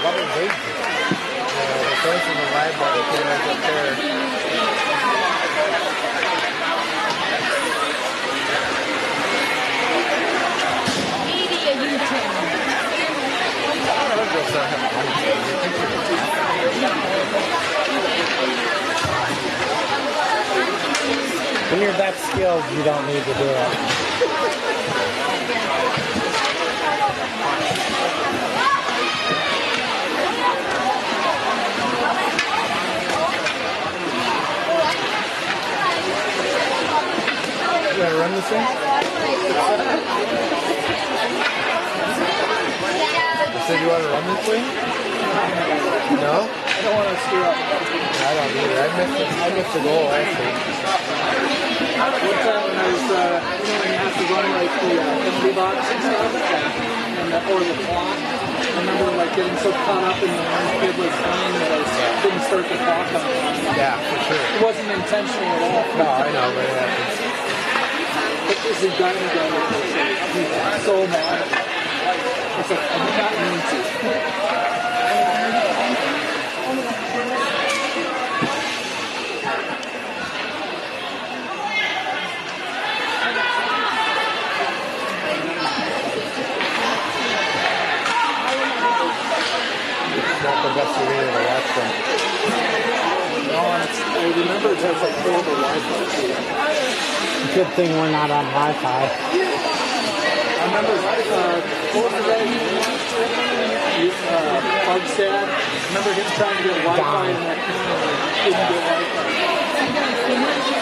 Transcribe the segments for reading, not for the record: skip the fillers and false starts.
other big. The place in the library cameras up there. Media U-turn. When you're that skilled, you don't need to do it. You want to run this thing? So you want to run this thing? No? I don't want to screw up. I don't either. I missed the goal, actually. One time when I was, when you have to run like the empty box and stuff, or the clock, I remember like getting so caught up in the one kid was playing that I didn't start the clock on time. Yeah, for sure. It wasn't intentional at all. No, I know, but it happens. But this is done again. He's so mad. It's like, I did not mean to. Not the best way to watch them. No, I remember it has like horrible Wi-Fi. Good thing we're not on Wi-Fi. I remember, what was the guy? Bugstad. I remember him trying to get Wi-Fi in that corner and couldn't get Wi-Fi.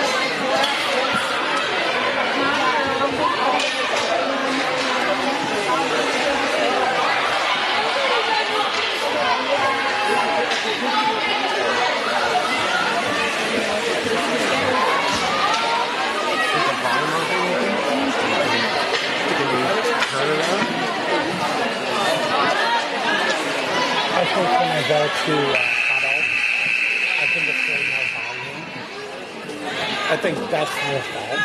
I think when I go to huddle, I think it's way more volume. I think that's their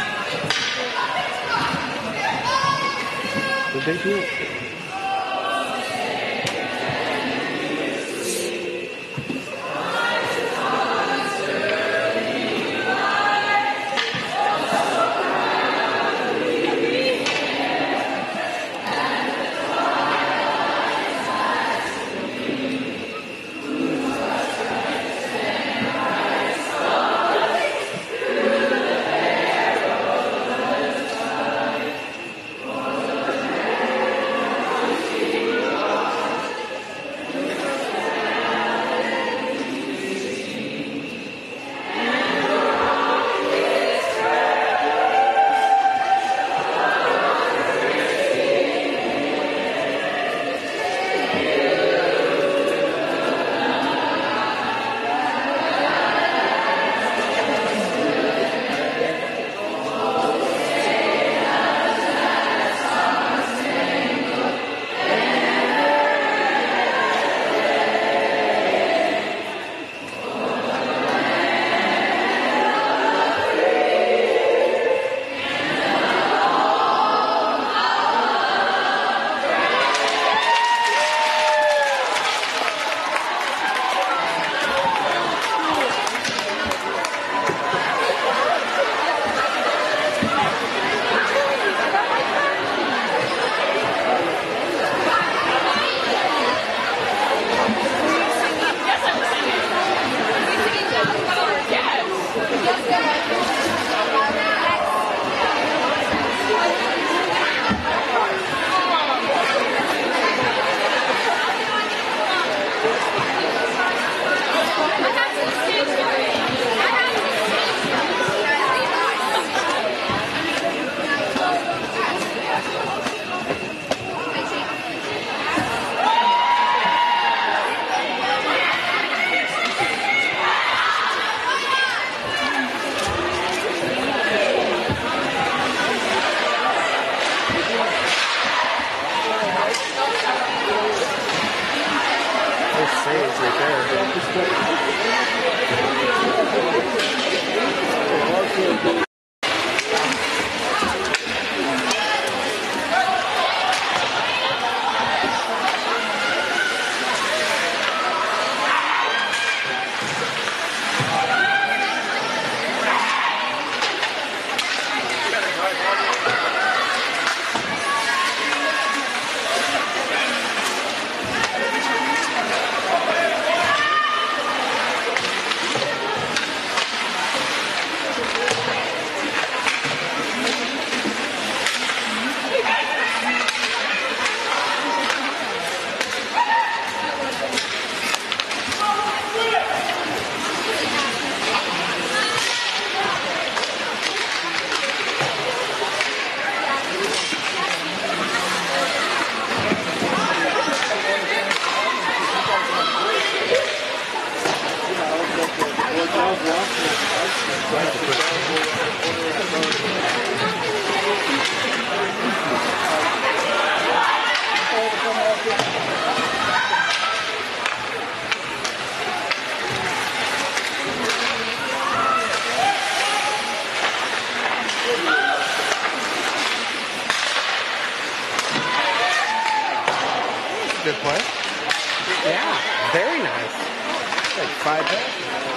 fault. Did they do it? What? Yeah, very nice. Like 5 bucks.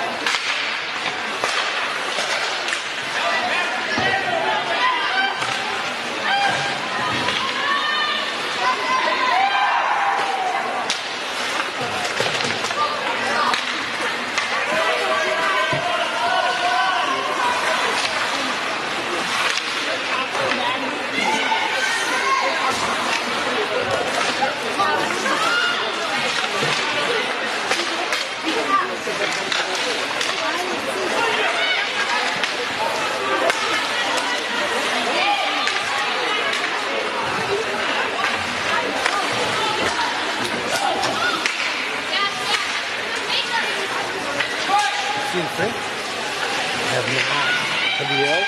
Seen Prince? Have not. Have you?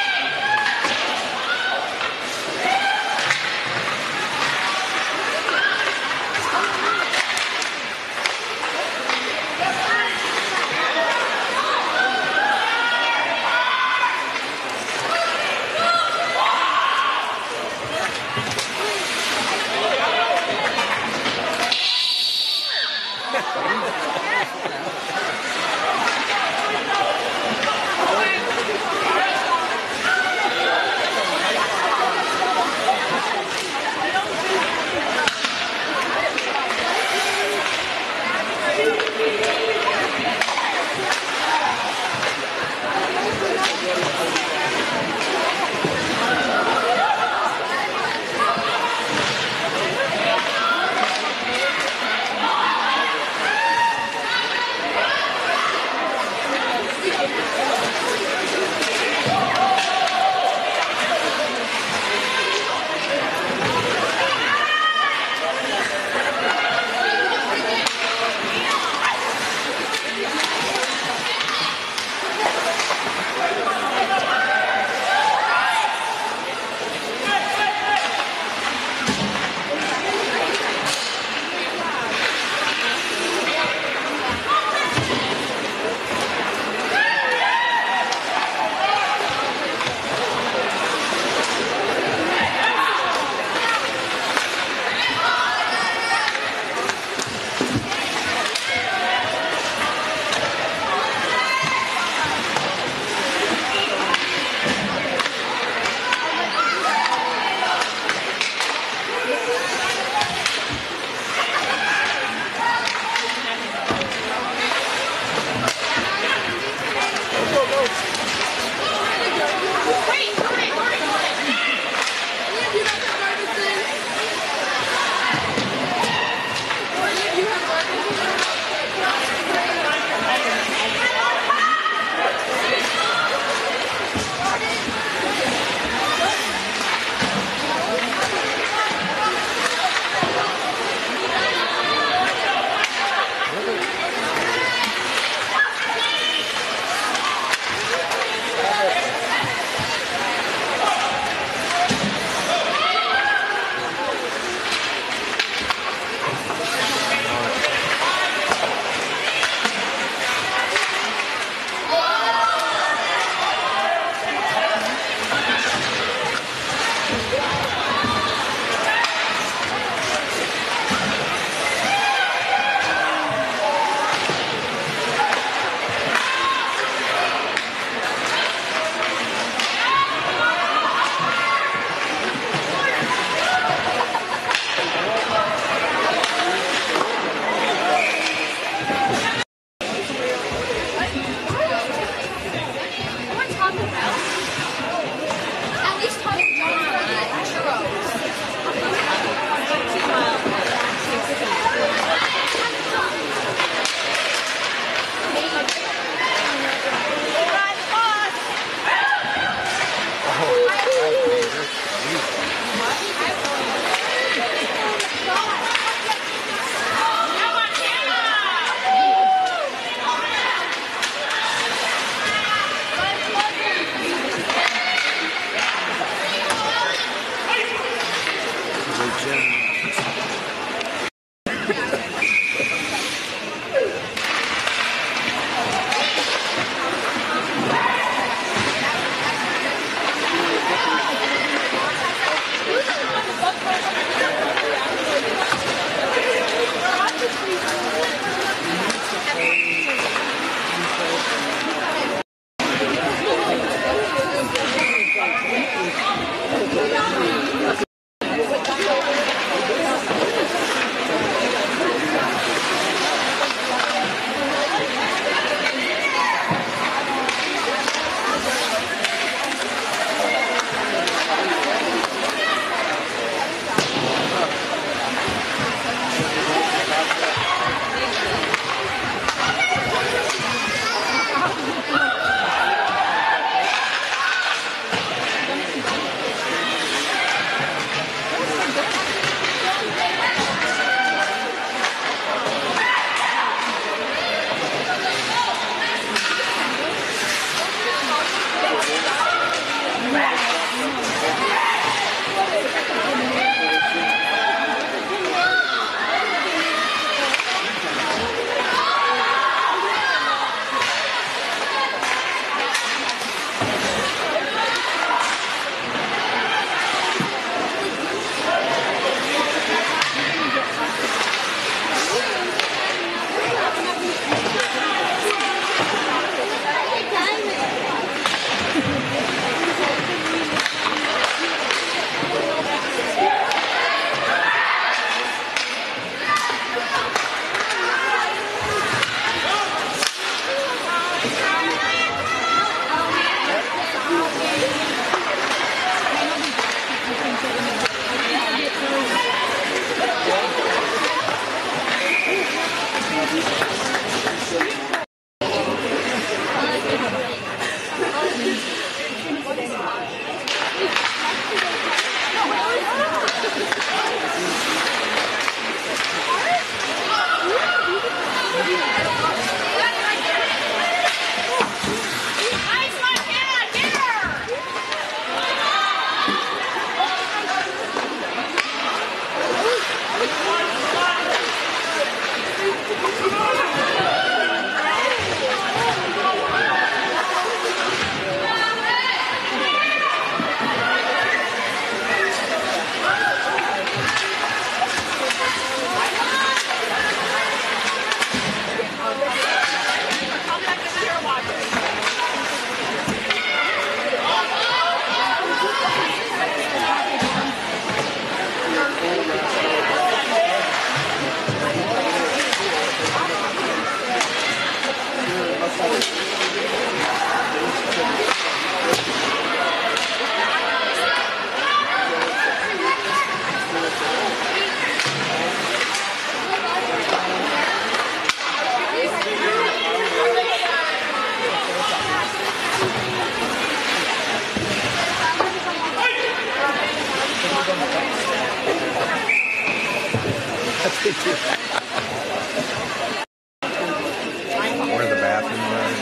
Where the bathroom was.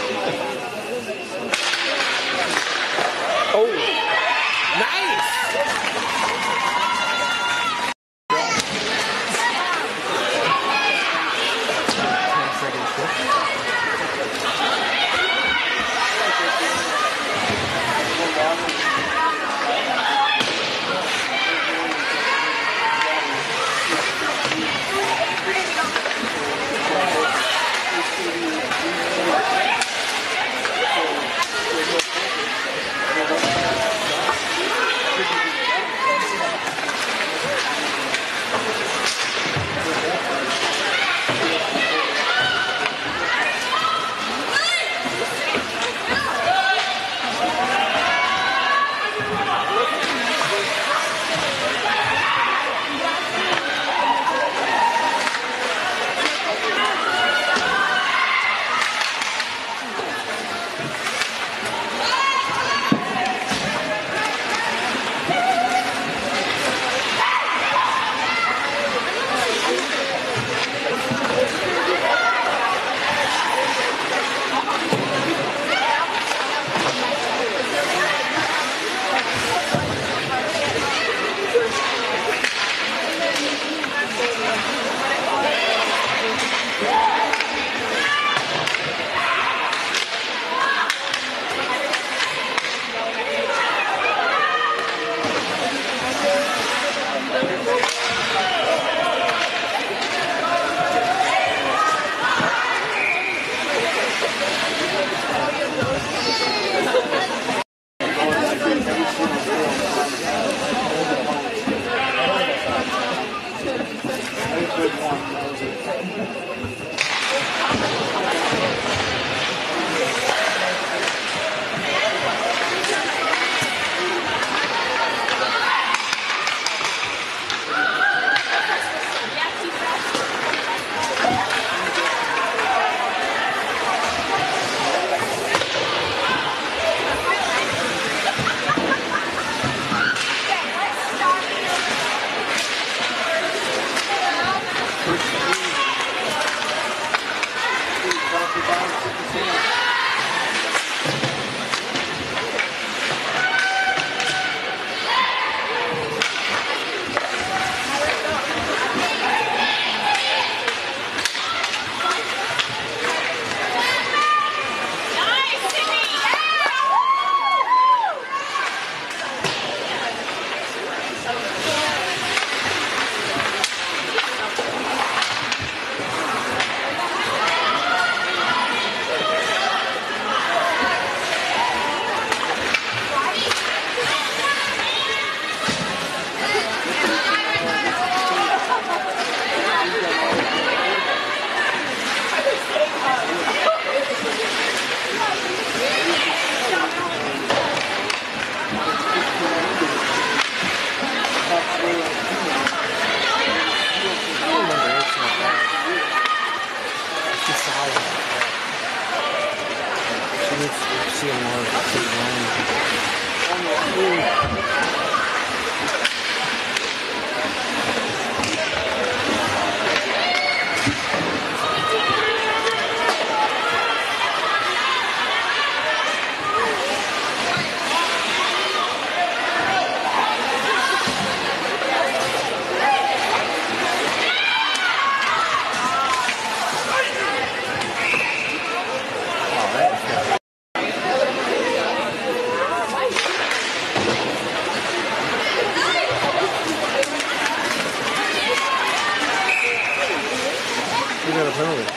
Oh, nice! see him more. You got a penalty.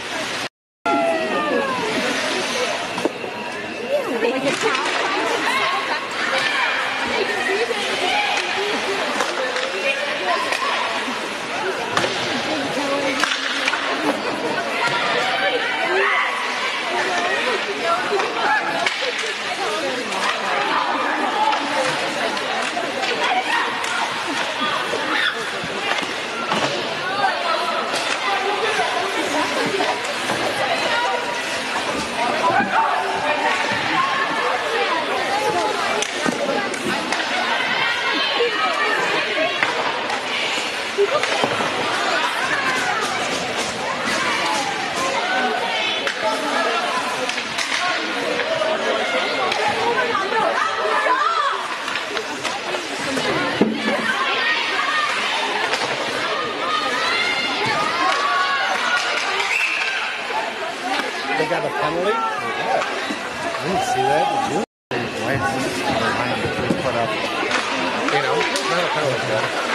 They got a penalty? I didn't see that. Did you? Why did he put up? You know, not a penalty.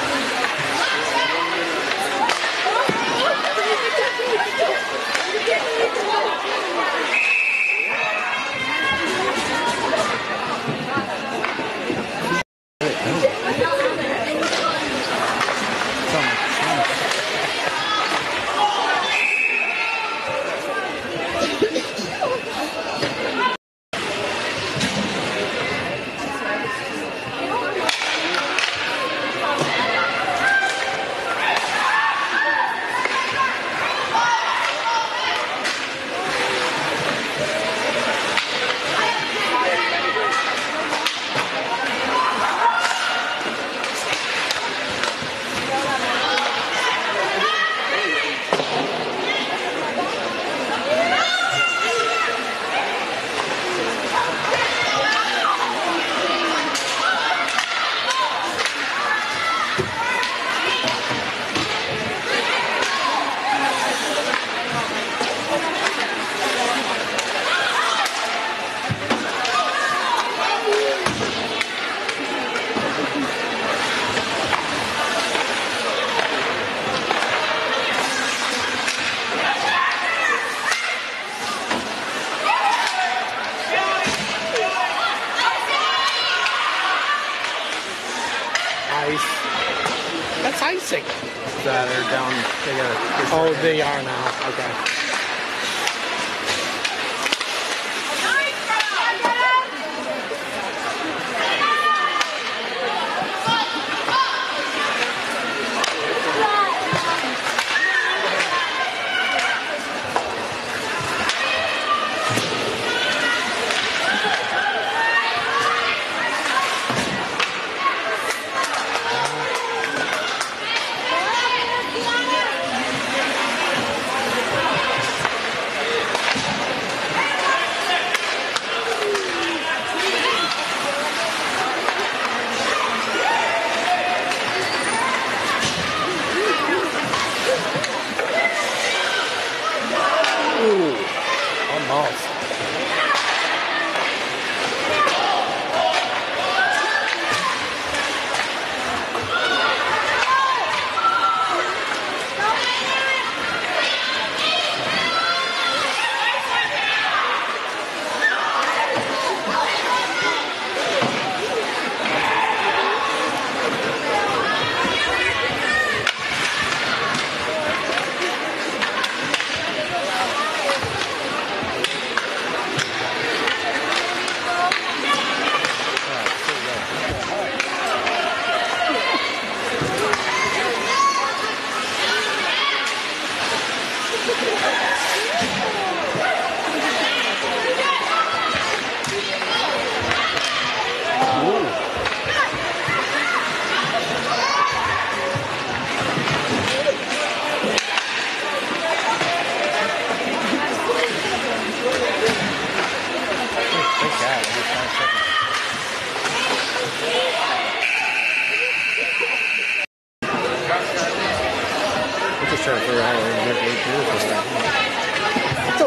That's icing. They're down. They got. Oh, they are now. Okay. Almost.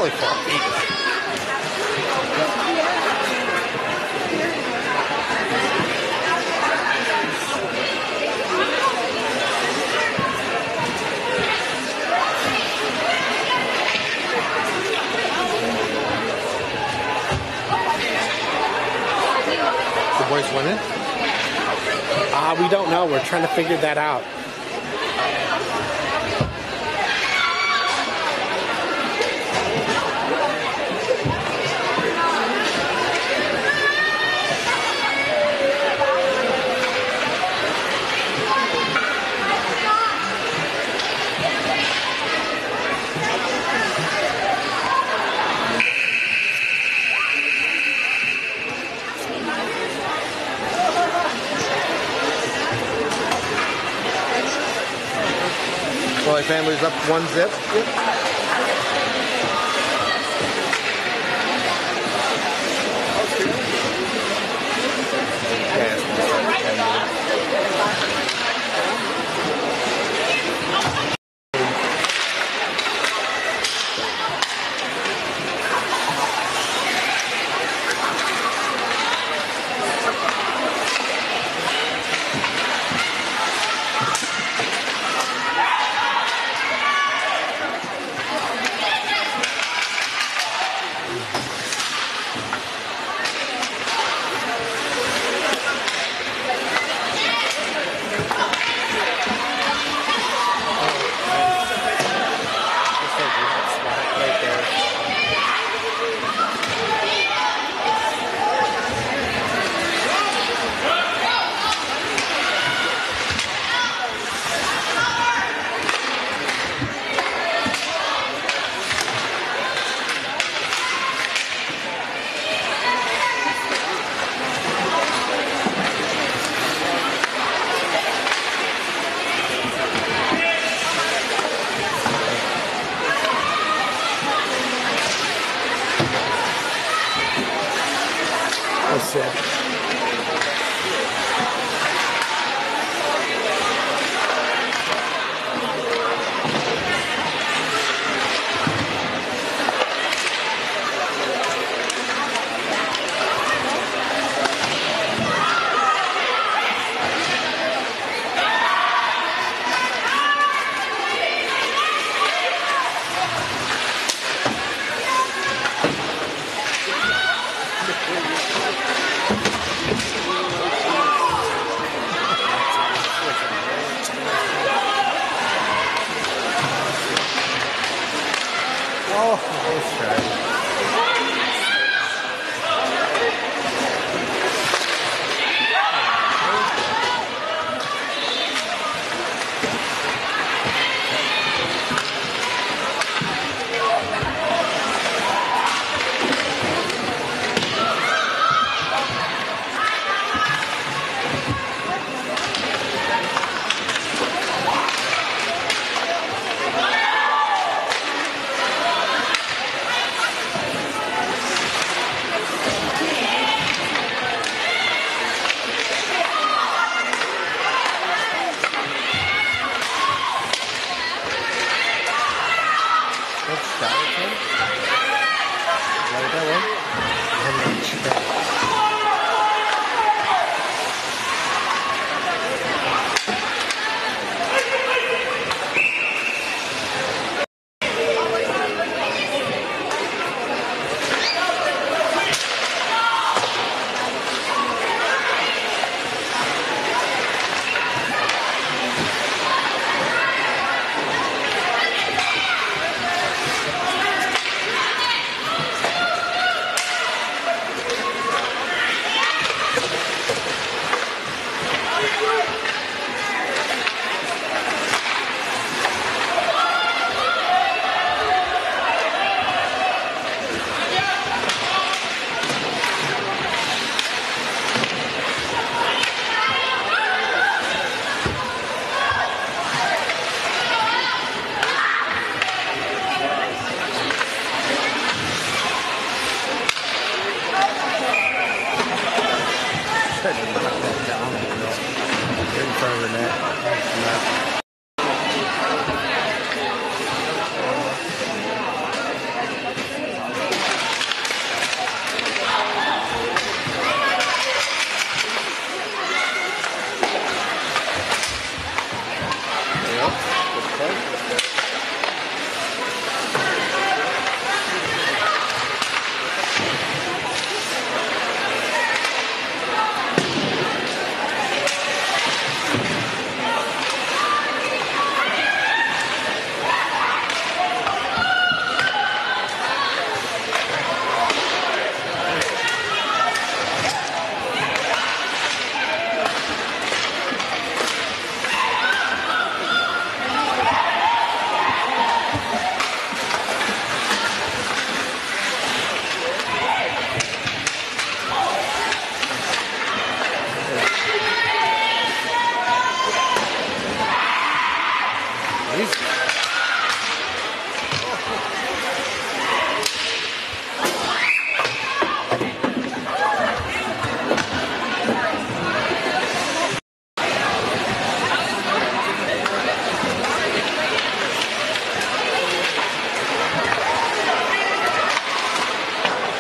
only 4 feet. The boys winning? We don't know. We're trying to figure that out. Boy family's up 1-0. That's it. Oh, nice try.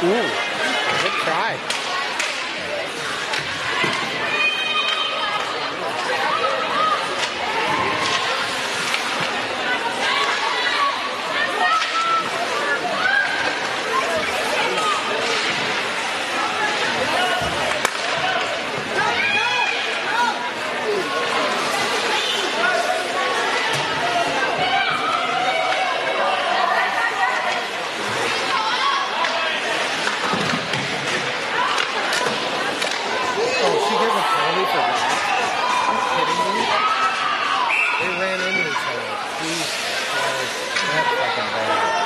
Ooh, good try. Oh, she gave a penalty for that? Are you kidding me? They ran into each other. Jesus Christ. That's fucking bad.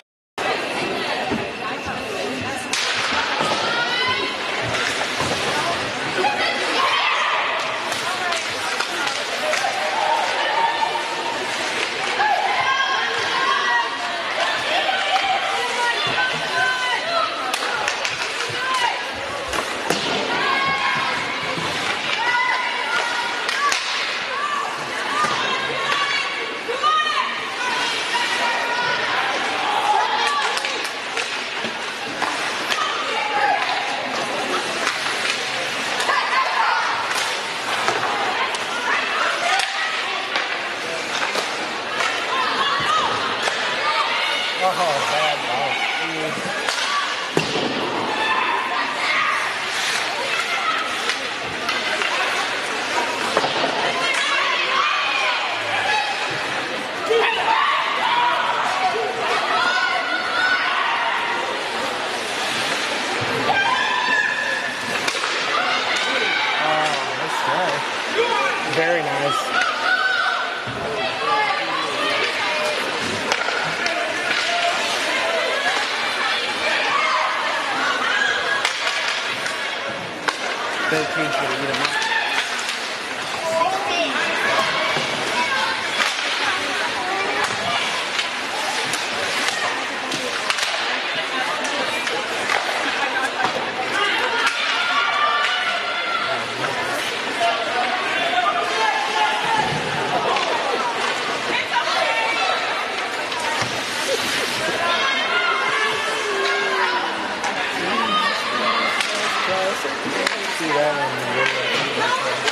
Oh, bad ball. Oh, nice try. Very nice. Bill King's gonna eat him up. See that in the video.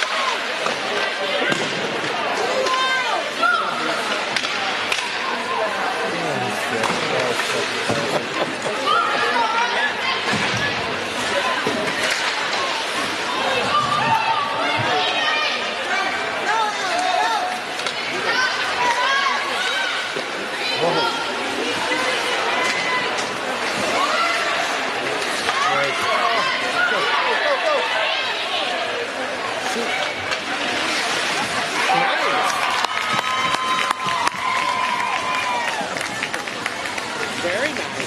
Very nice.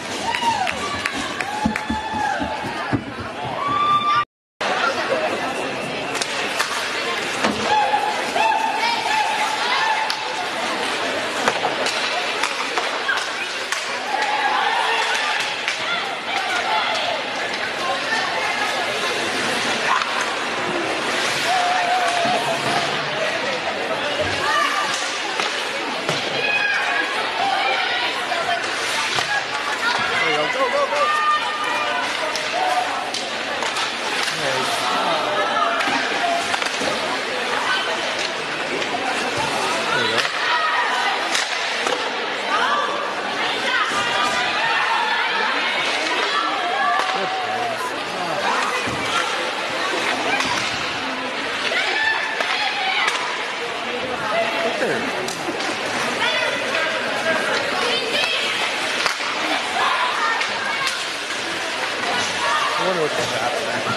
I wonder what the shot's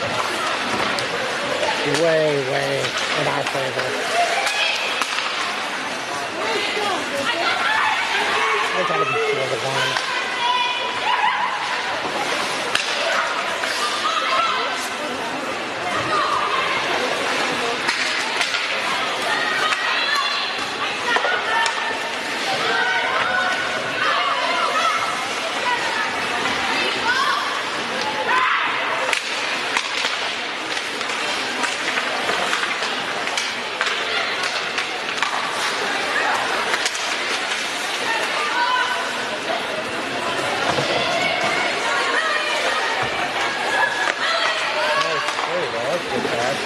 at. Way in our favor. They gotta be short of one. was good pass.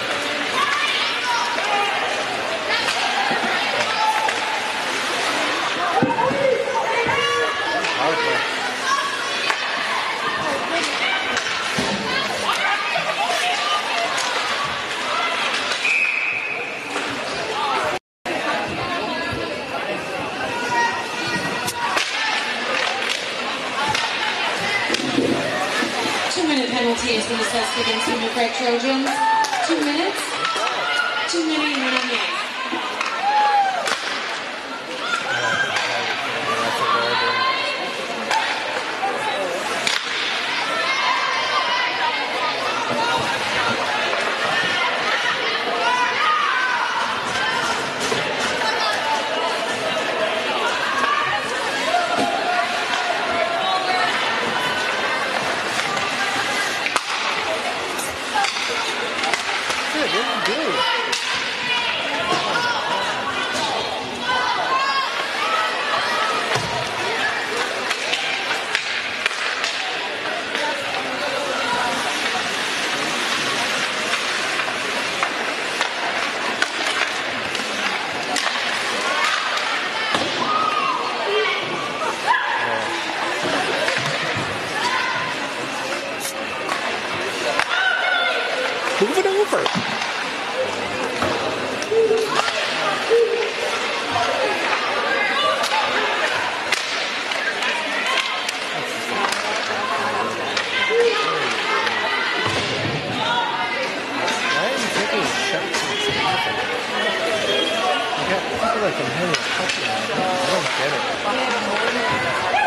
Powerful. 2-minute penalty has been assessed against the New Prague Trojans. 2 minutes. 2 minutes and 1 minute. Move it over. Why are you taking shots at something? You got people that can handle a touchdown. I don't get it.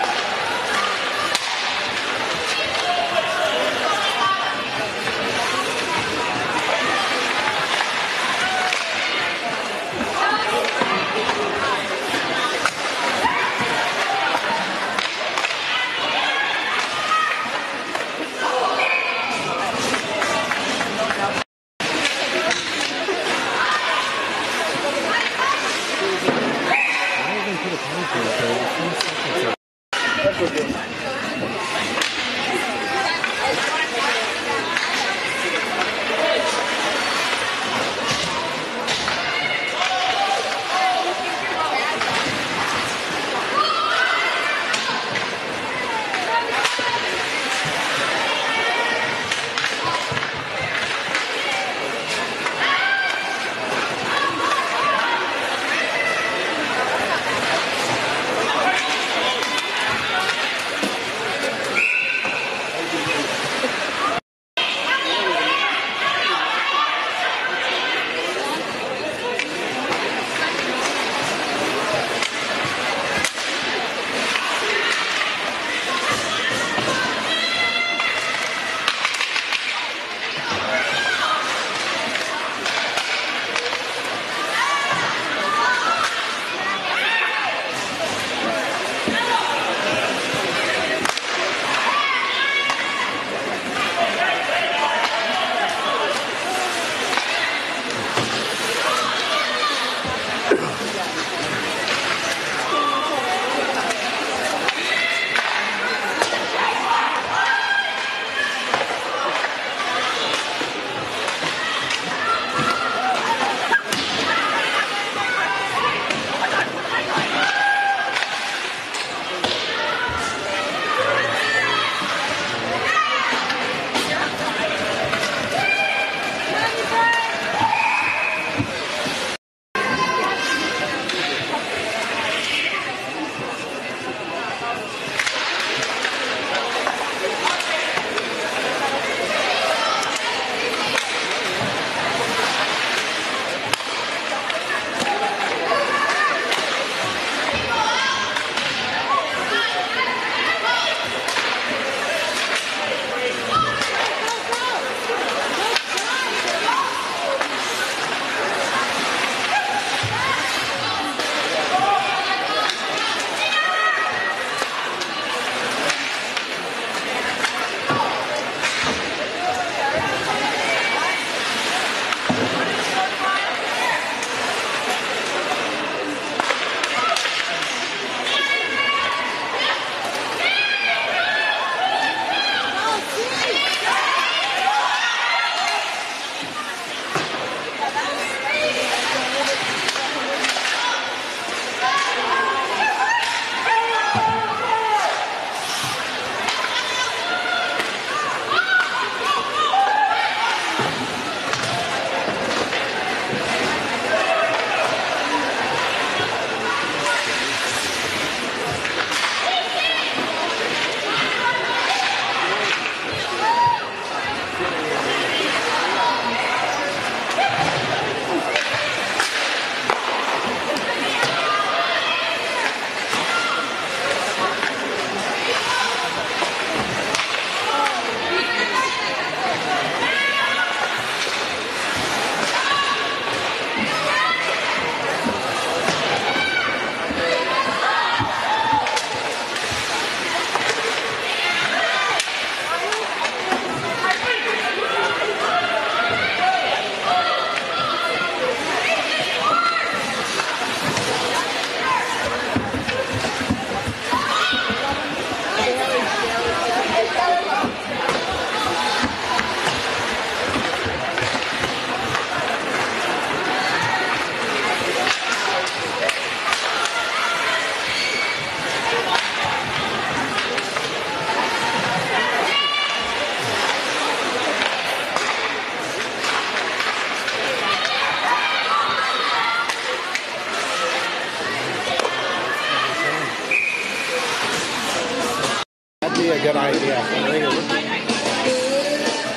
be a good idea. I think it would be.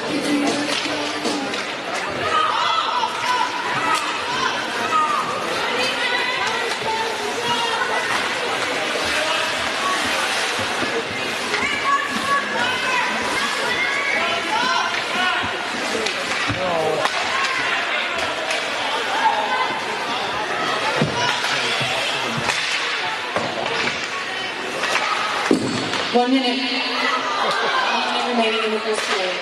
No. 1 minute. 1 minute remaining in the first period.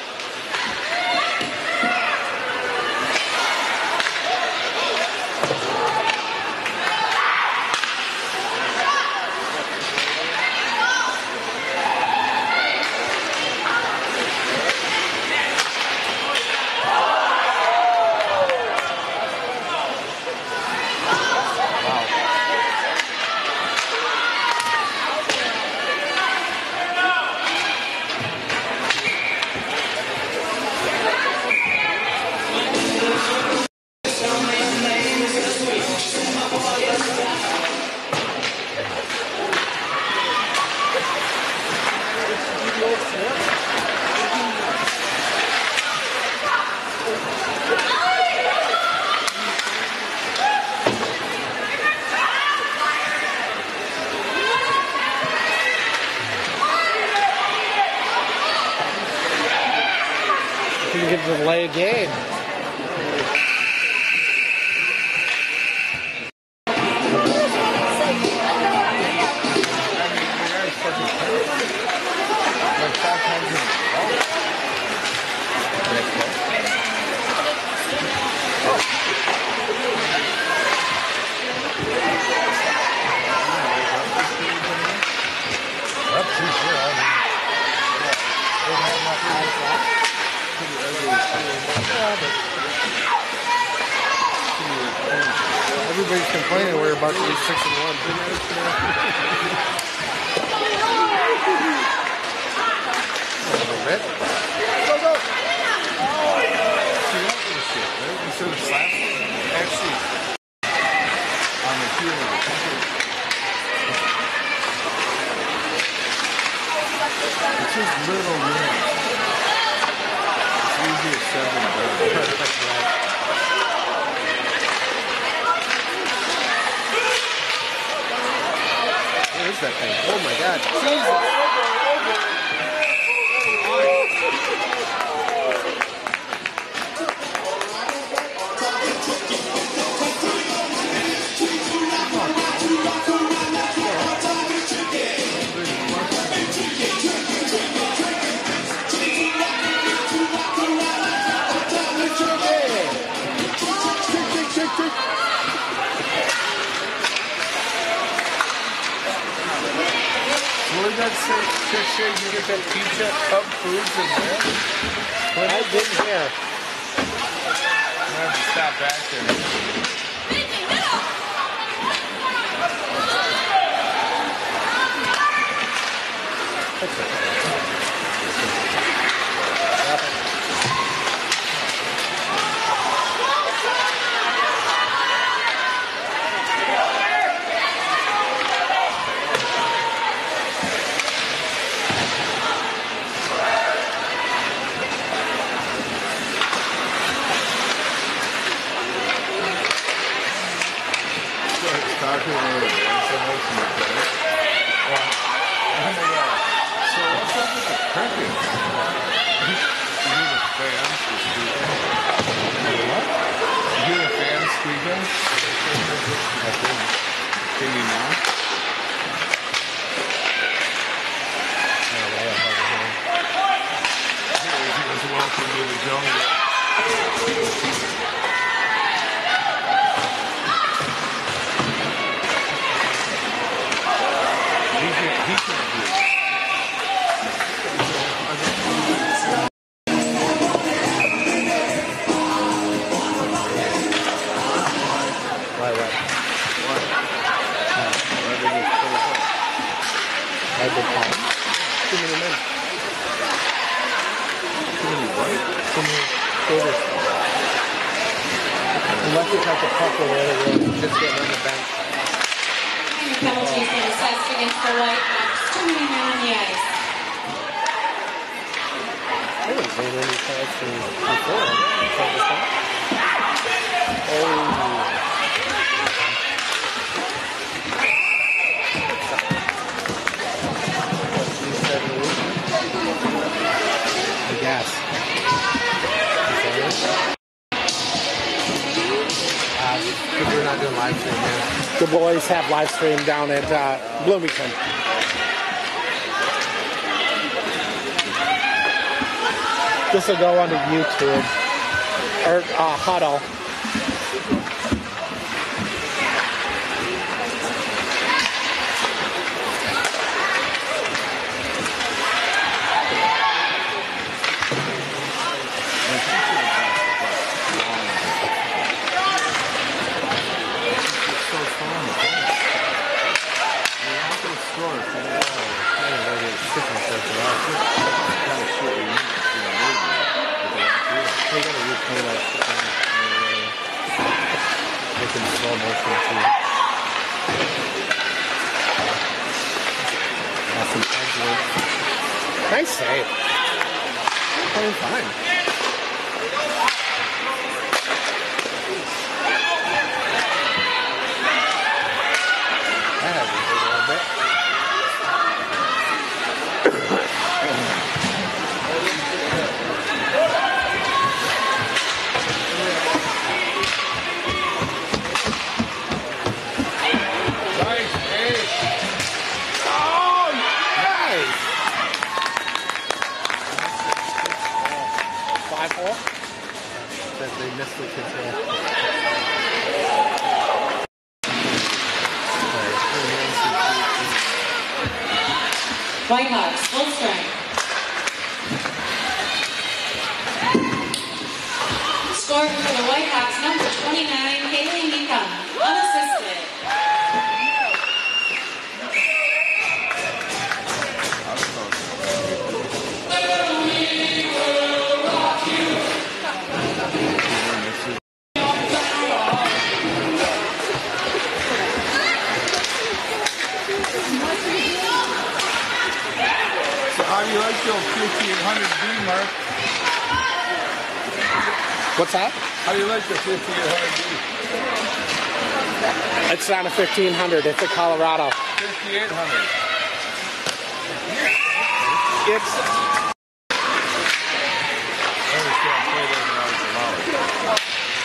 You can delay a game. Like 5 times in a row. Next one. Up 2-0. They have enough guys left. Everybody's complaining we're about to be 6-1. A little bit. Go, go! See, that's the shit, right? Instead of slapping, actually, on the heel of the country. It's just little wins. It's easy at 7 better. What is that thing? Oh my god. Jesus! What did that say? You get that pizza cup foods in there? I didn't hear. I'm gonna have to stop back there. Talking about the information of that. Oh my god. So what's up with the crickets? You hear the fans squeaking? What? You hear the fans squeaking? I think. Can you now? He was welcome to the jungle. He can do it. Why? Why did it pull up? I did time. Too many men. Too many what? Too many skaters. Unless it's like a puck or whatever, just getting on the bench. Penalties been assessed against the White Hawks. Too many men on the ice. Randy Savage from before. Oh. I guess. Because we're not doing live stream here. The boys have live stream down at Bloomington. This will go onto YouTube or Huddle. Nice save. Playing fine. That hasn't hurt a little bit. They missed the control. Whitehawks, full strength. Scoring for the Whitehawks, number 29, Haley Mecum, unassisted. How do you like your 5800D, Mark? What's that? How do you like the 5800D? It's not a 1500. It's a Colorado. 5800. It's I understand 4,000 allowed.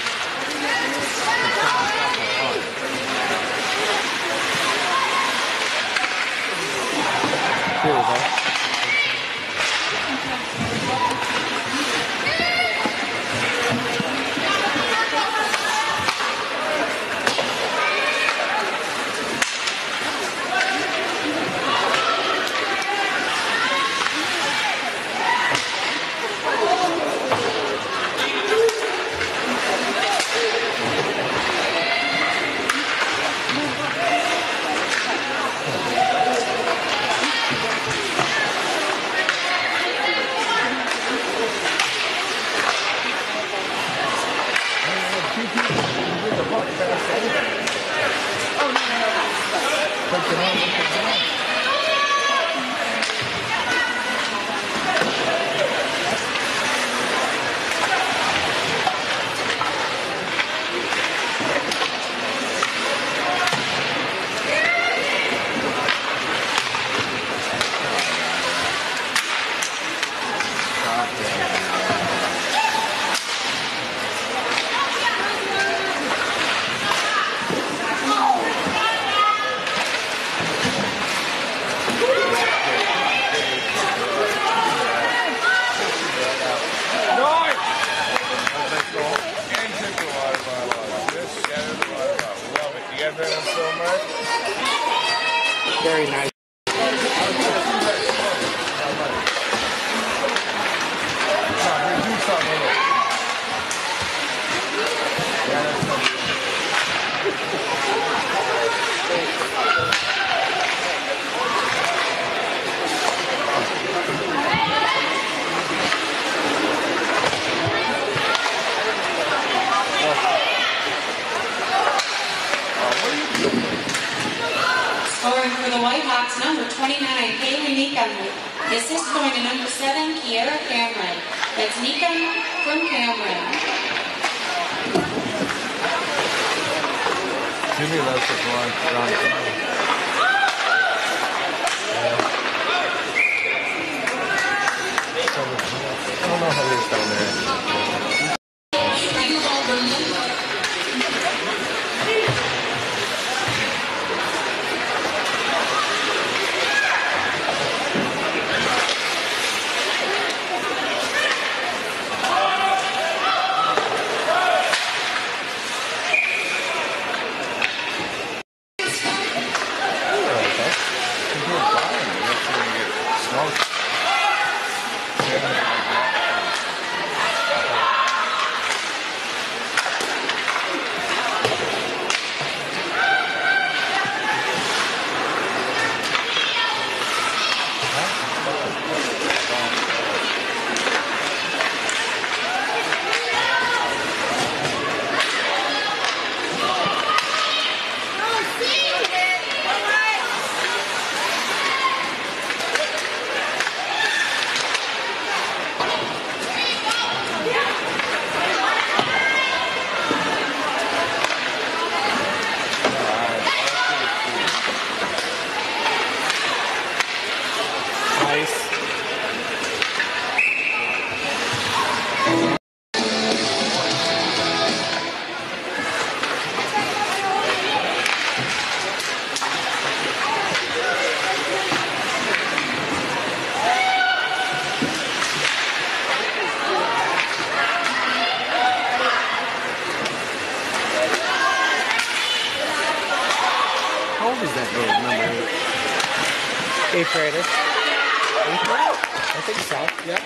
Here we go. very nice. Scoring for the Whitehawks, number 29, Haley Mecum. The assist going to number 7, Kiera Cameron. That's Nika from Cameron. Jimmy loves to go on around. I don't know how he is down there. How old is that girl? Number 8? 8th grader. 8th grade? I think so. Yep.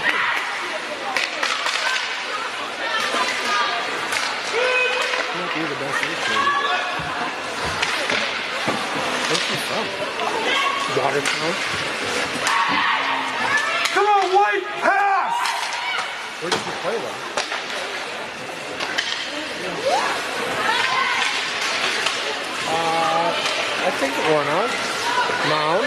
Might be the best 8th grade. Where's she from? Watertown. Come on, White, pass! Where did you play them? I think Warnock. Mound.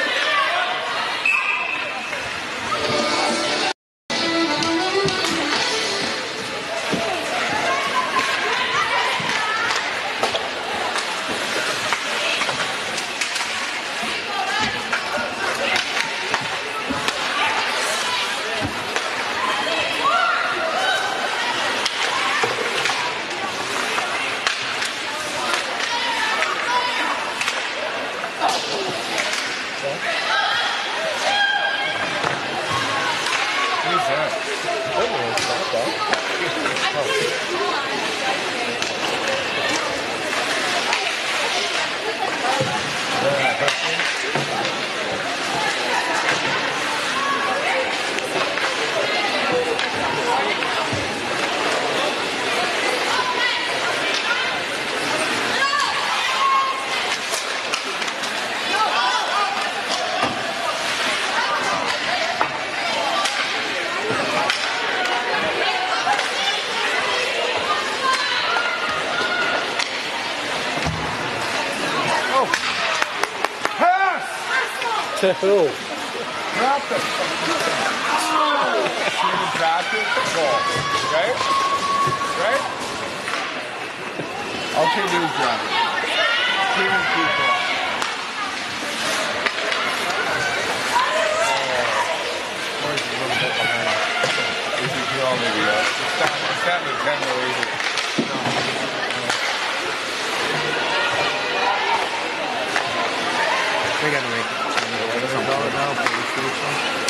To who? Nothing. Human practice, ball. Right? Right? I'll take these guys. Human people. Where's a little bit behind? This is the only video. It's not the 10 really easy. We gotta make it. Now, police station.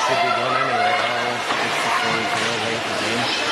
should be done anyway. It's before it's real late in the game.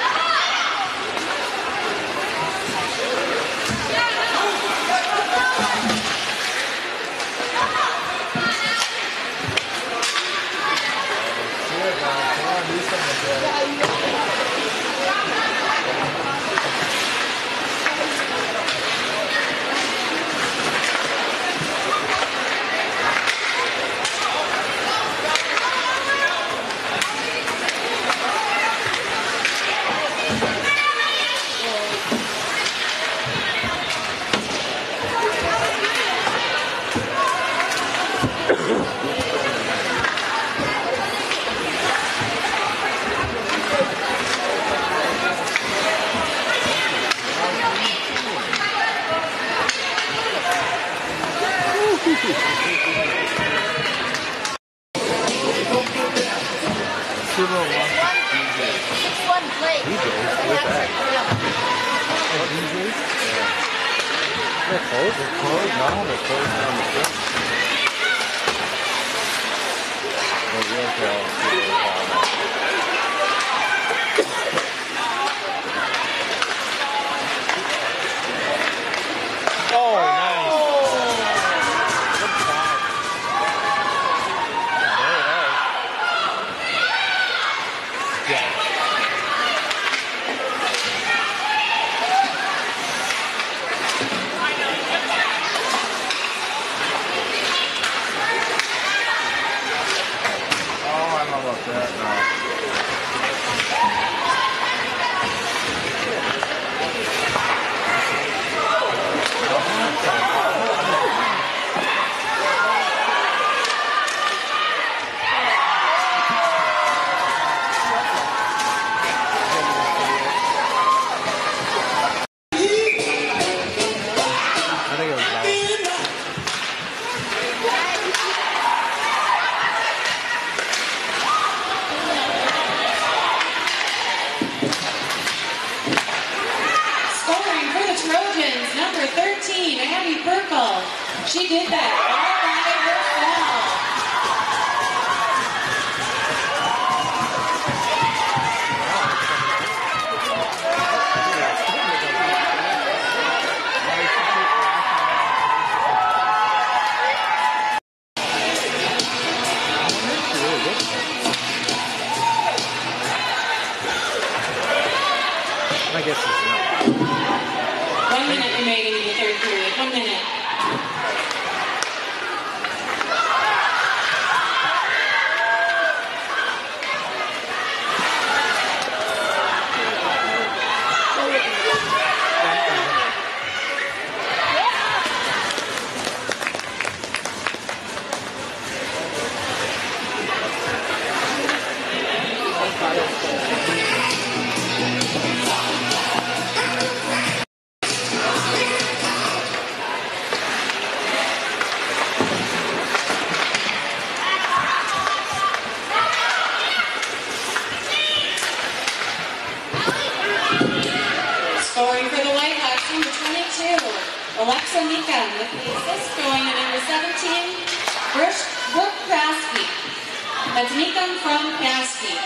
She did that all by herself. I guess it's not. 1 minute remaining in the third period. 1 minute. Scoring for the Whitehawks, number 22, Alexa Nikan, with the assist going to number 17, Brooke Paskey. That's Nikan from Paskey.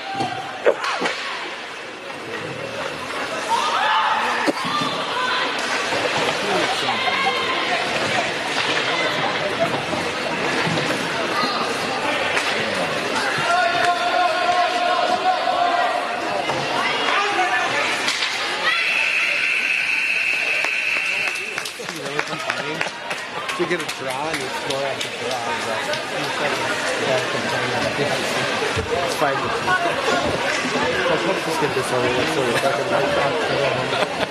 You get a draw and you score after draw. It's 5 to 2. Let's just get this over with so we're talking about